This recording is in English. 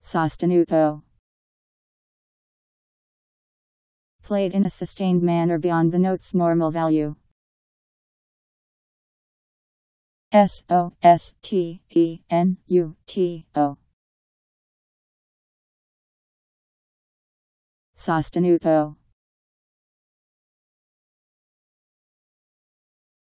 Sostenuto. Played in a sustained manner beyond the note's normal value. Sostenuto. Sostenuto.